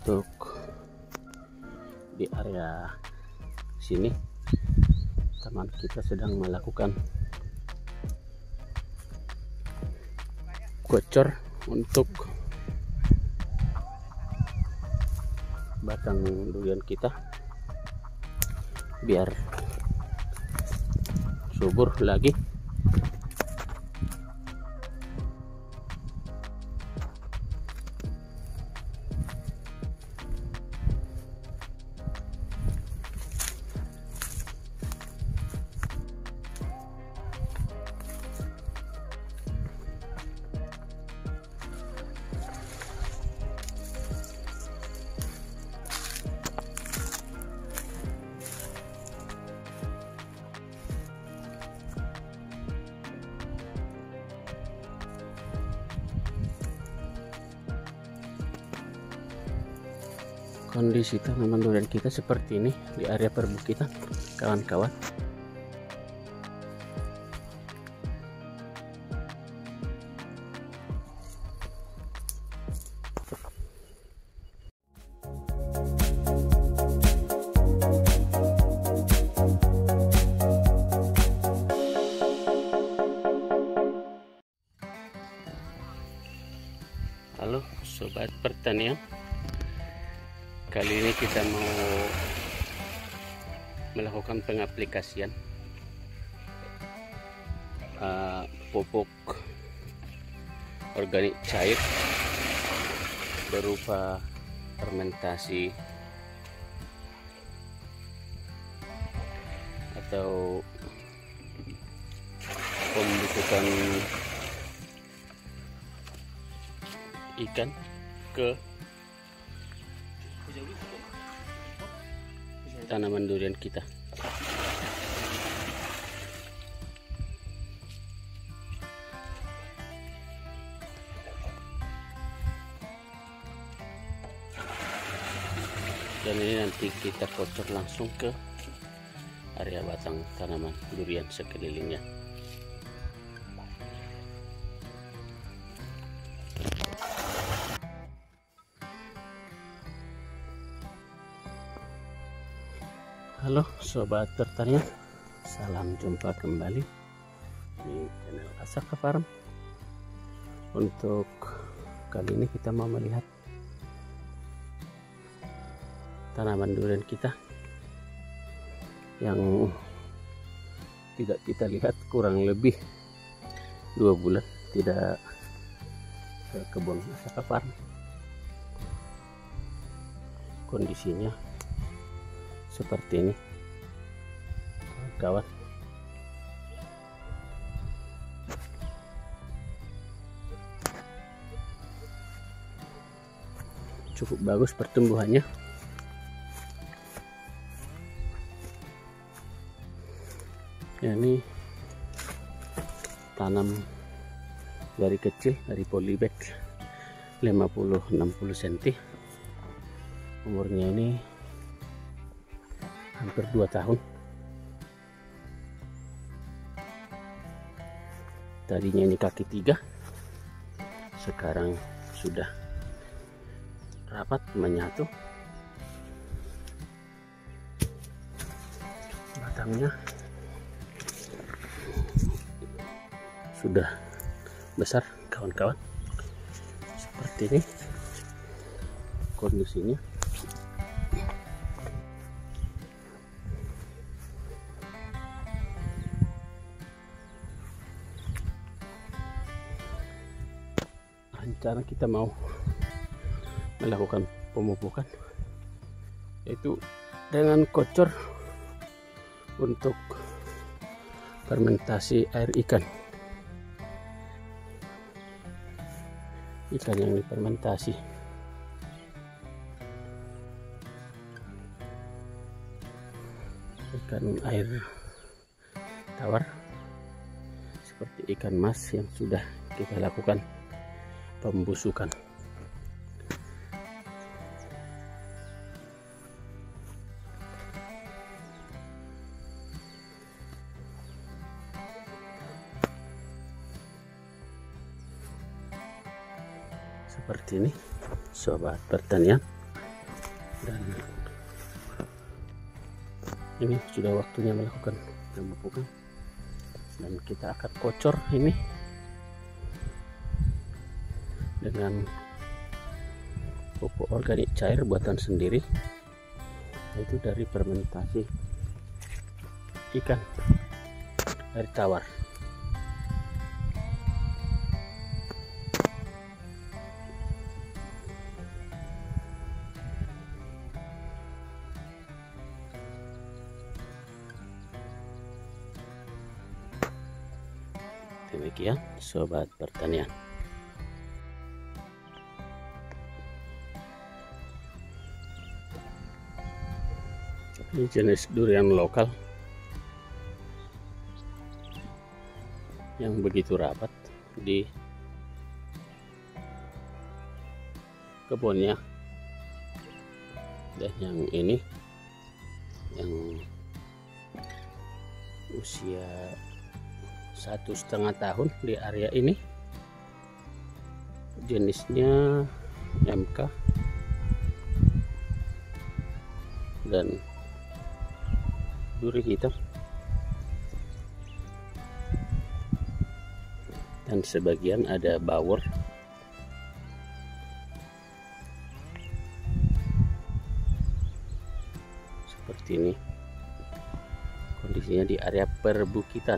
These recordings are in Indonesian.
Untuk di area sini teman kita sedang melakukan gocor untuk batang durian kita biar subur lagi. Kondisi tanaman durian kita seperti ini di area perbukitan, kawan-kawan. Halo sobat pertanian, kali ini kita mau melakukan pengaplikasian pupuk organik cair berupa fermentasi atau pembusukan ikan ke tanaman durian kita. Dan ini nanti kita kocor langsung ke area batang tanaman durian sekelilingnya. Halo sobat pertanian, salam jumpa kembali di channel Asaka Farm. Untuk kali ini kita mau melihat tanaman durian kita yang tidak kita lihat kurang lebih 2 bulan tidak ke kebun Asaka Farm. Kondisinya seperti ini, kawan. Cukup bagus pertumbuhannya. Ini tanam dari kecil, dari polybag 50-60 cm. Umurnya ini hampir 2 tahun. Tadinya ini kaki 3, sekarang sudah rapat menyatu. Batangnya sudah besar, kawan-kawan. Seperti ini kondisinya. Rencana kita mau melakukan pemupukan yaitu dengan kocor untuk fermentasi air ikan yang difermentasi. Ikan air tawar seperti ikan mas yang sudah kita lakukan pembusukan. Seperti ini sobat pertanian, Dan ini sudah waktunya melakukan pemupukan, dan kita akan kocor ini dengan pupuk organik cair buatan sendiri, yaitu dari fermentasi ikan air tawar. Demikian sobat pertanian. Ini jenis durian lokal yang begitu rapat di kebunnya, dan yang ini yang usia 1,5 tahun di area ini, jenisnya MK dan duri hitam, dan sebagian ada bawor. Seperti ini kondisinya di area perbukitan.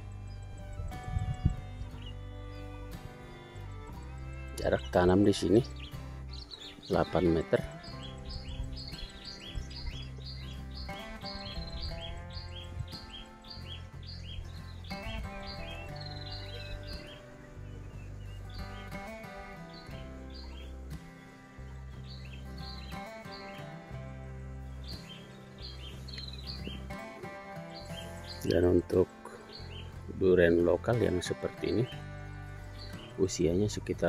Jarak tanam di sini 8 meter. Dan untuk durian lokal yang seperti ini, usianya sekitar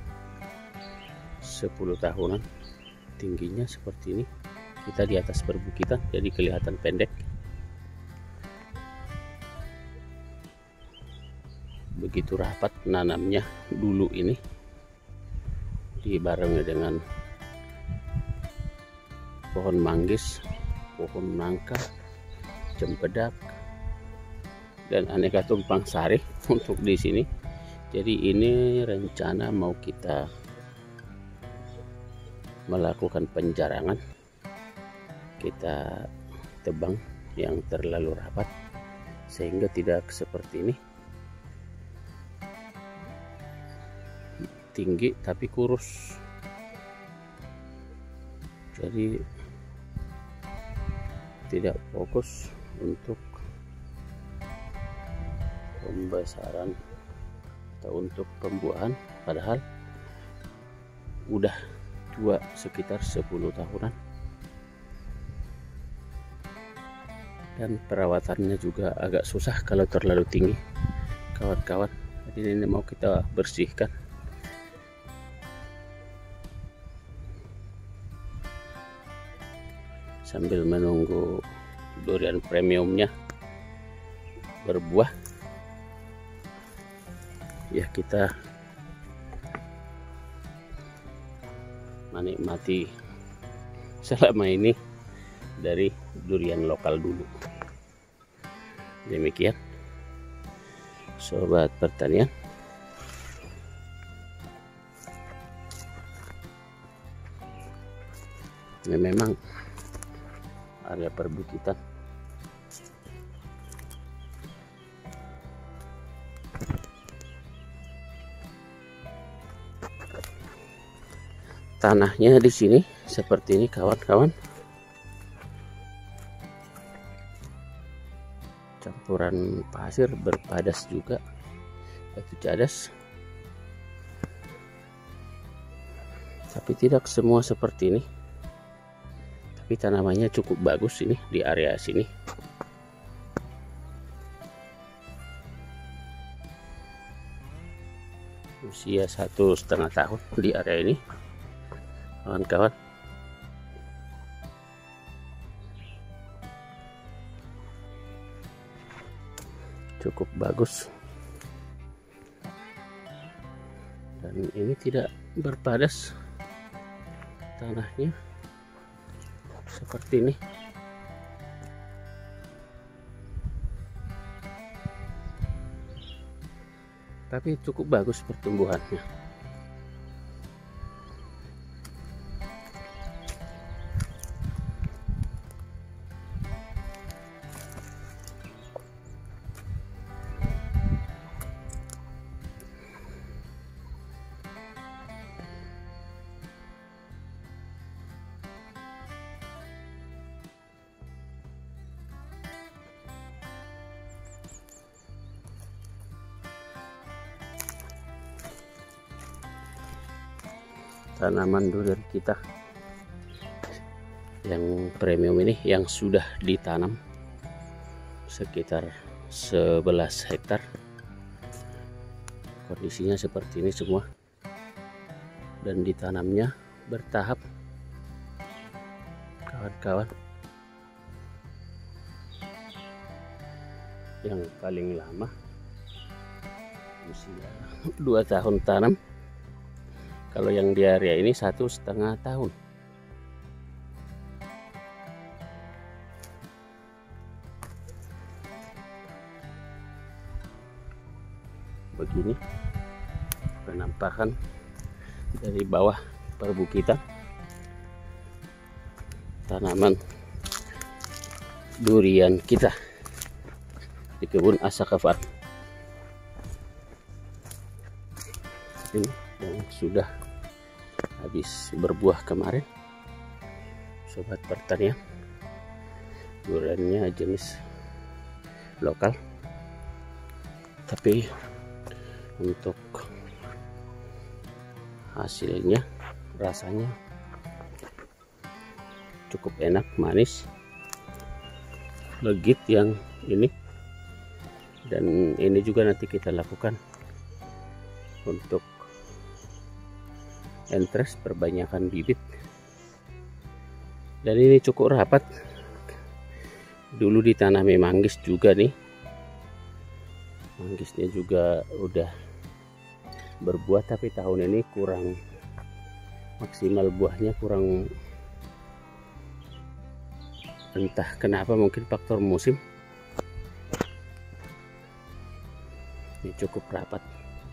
10 tahunan, tingginya seperti ini. Kita di atas perbukitan jadi kelihatan pendek. Begitu rapat nanamnya dulu ini, dibarengi dengan pohon manggis, pohon nangka, cempedak, dan aneka tumpang sari untuk di sini. Jadi ini rencana mau kita melakukan penjarangan, kita tebang yang terlalu rapat sehingga tidak seperti ini, tinggi tapi kurus. Jadi tidak fokus untuk pembesaran atau untuk pembuahan, padahal udah tua sekitar 10 tahunan, dan perawatannya juga agak susah kalau terlalu tinggi, kawan-kawan. Jadi ini mau kita bersihkan. Sambil menunggu durian premiumnya berbuah, ya kita menikmati selama ini dari durian lokal dulu. Demikian sobat pertanian. Ini memang area perbukitan. Tanahnya di sini seperti ini, kawan-kawan. Campuran pasir berpadas juga, batu cadas. Tapi tidak semua seperti ini. Tapi tanamannya cukup bagus ini di area sini. Usia 1,5 tahun di area ini, kawan-kawan. Cukup bagus, dan ini tidak berpadas tanahnya. seperti ini. Tapi cukup bagus pertumbuhannya. Tanaman durian kita yang premium ini yang sudah ditanam sekitar 11 hektar. Kondisinya seperti ini semua, dan ditanamnya bertahap, kawan-kawan. Yang paling lama usia 2 tahun tanam. Kalau yang di area ini 1,5 tahun. Begini penampakan dari bawah perbukitan tanaman durian kita di kebun Asaka Farm. Ini yang sudah habis berbuah kemarin, sobat pertanian. Duriannya jenis lokal, tapi untuk hasilnya rasanya cukup enak, manis, legit yang ini. Dan ini juga nanti kita lakukan untuk entres perbanyakan bibit. Dan ini cukup rapat. Dulu ditanami manggis juga nih, manggisnya juga udah berbuah, tapi tahun ini kurang maksimal, buahnya kurang, entah kenapa, mungkin faktor musim. Ini cukup rapat.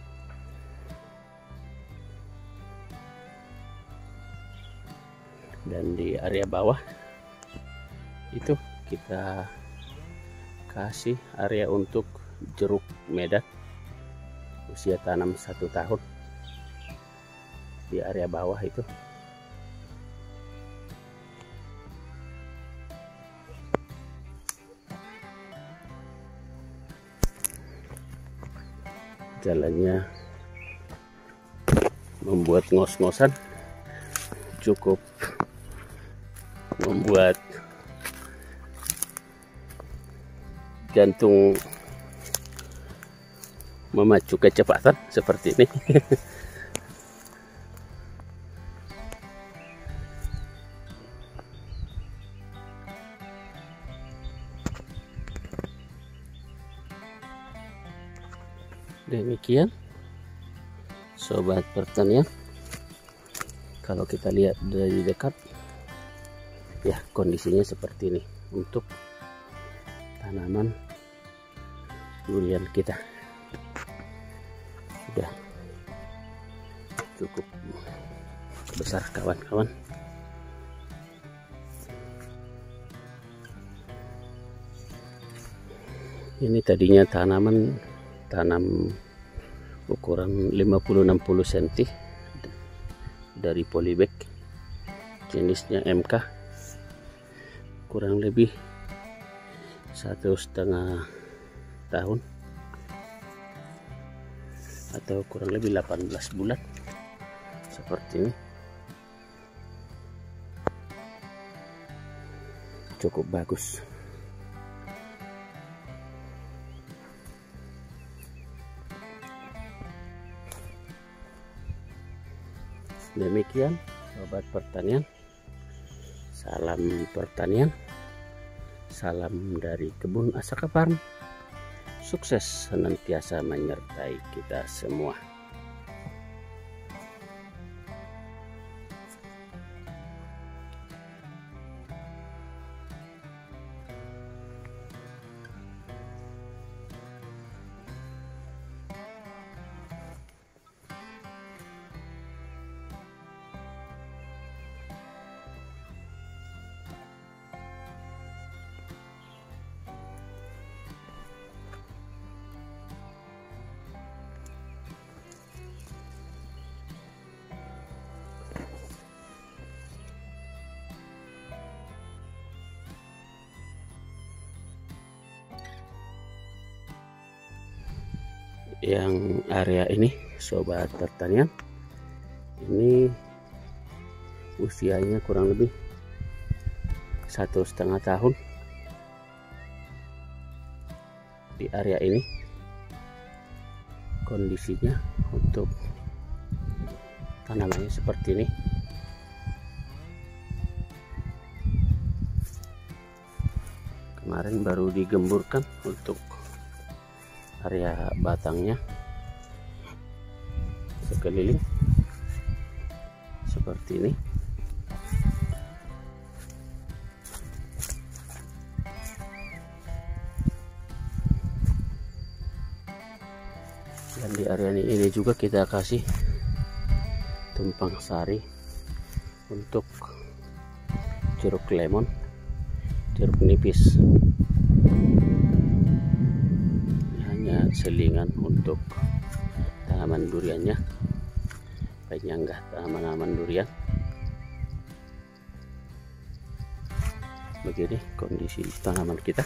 Dan di area bawah itu kita kasih area untuk jeruk medan usia tanam 1 tahun di area bawah itu. Jalannya membuat ngos-ngosan, cukup membuat jantung memacu kecepatan seperti ini. Demikian sobat pertanian, kalau kita lihat dari dekat ya kondisinya seperti ini untuk tanaman durian kita. Sudah cukup besar kawan-kawan. Ini tadinya tanam ukuran 50-60 cm dari polybag jenisnya MK, kurang lebih 1,5 tahun atau kurang lebih 18 bulan seperti ini. Cukup bagus. Demikian sobat pertanian, salam pertanian, salam dari kebun Asaka Farm. Sukses senantiasa menyertai kita semua. yang area ini sobat pertanian, ini usianya kurang lebih 1,5 tahun. Di area ini kondisinya untuk tanamannya seperti ini. Kemarin baru digemburkan untuk area batangnya sekeliling seperti ini. Dan di area ini juga kita kasih tumpang sari untuk jeruk lemon, jeruk nipis. Hanya selingan untuk tanaman duriannya, penyanggah tanaman durian. Begini kondisi tanaman kita.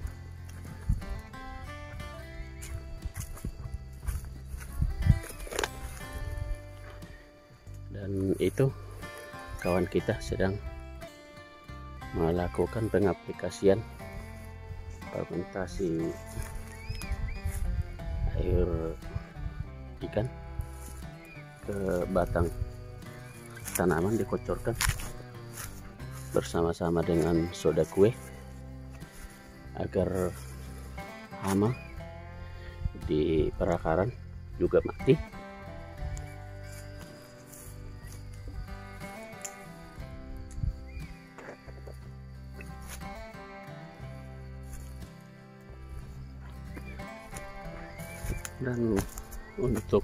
Dan itu kawan kita sedang melakukan pengaplikasian fermentasi air ikan ke batang tanaman, dikocorkan bersama-sama dengan soda kue agar hama di perakaran juga mati. Dan untuk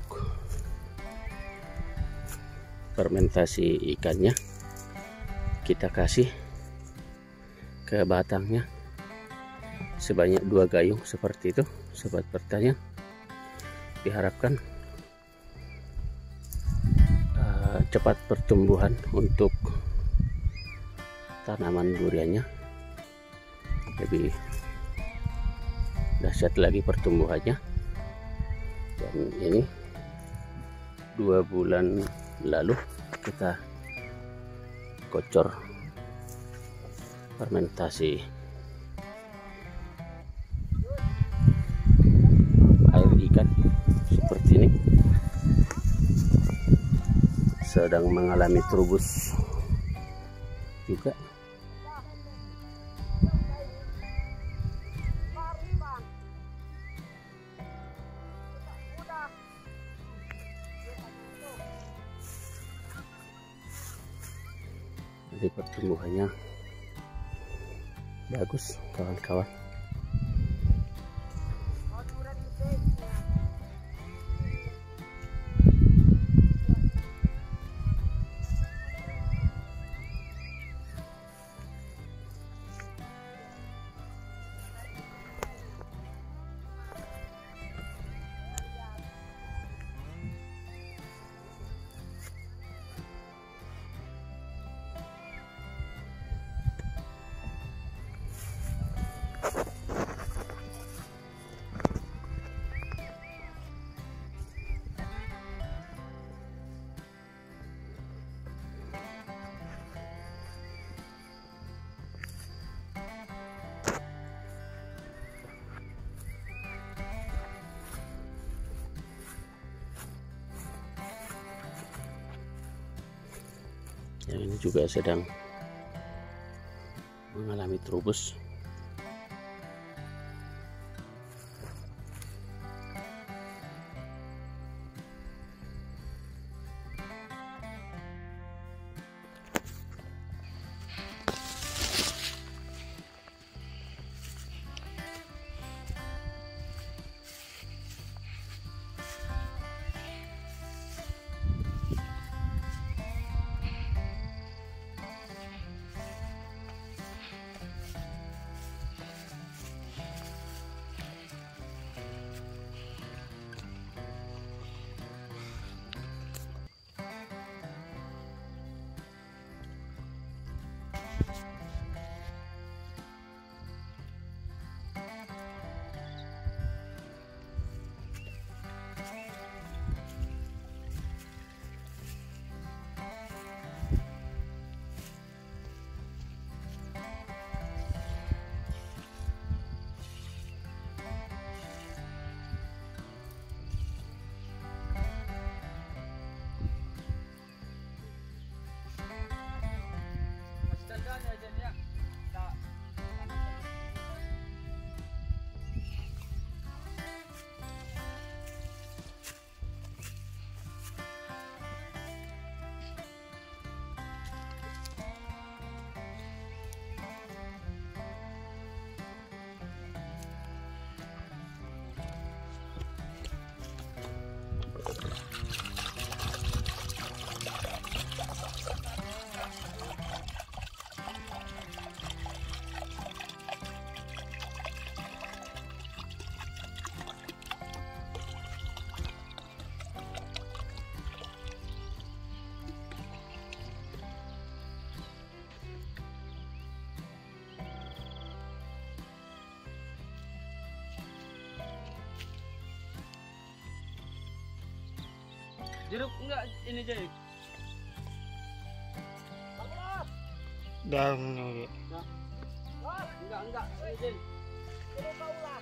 fermentasi ikannya kita kasih ke batangnya sebanyak 2 gayung seperti itu sobat pertanian. Diharapkan cepat pertumbuhan untuk tanaman duriannya, lebih dahsyat lagi pertumbuhannya. Dan ini 2 bulan lalu kita kocor fermentasi air ikan seperti ini, sedang mengalami trubus juga. Jadi pertumbuhannya bagus kawan-kawan. Yang ini juga sedang mengalami trubus. Jeruk enggak ini jadi. Daun ini. Enggak ini jadi.